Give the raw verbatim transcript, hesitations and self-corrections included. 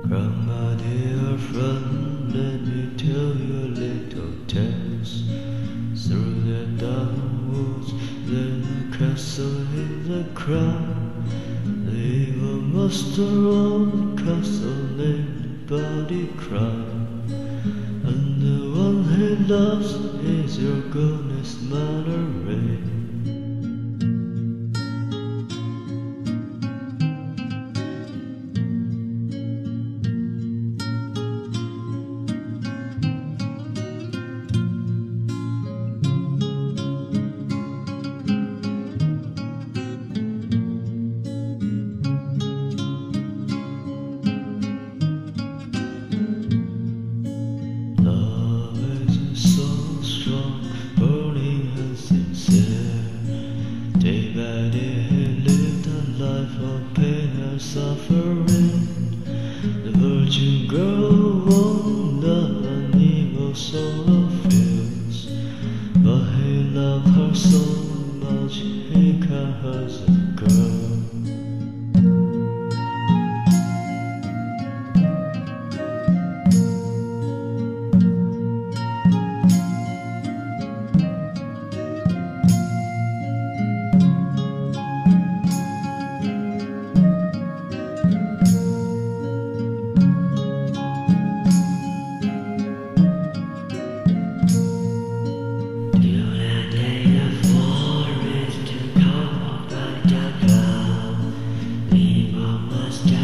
My dear friend, let me tell you a little tales. Through the dark woods, there's a castle in the crown. The evil master of the castle named Body Crown. And the one he loves is your goodness, Mother Rain. Suffering, the virgin girl won't love an evil soul of fears, but he loved her so much he called her a girl. Must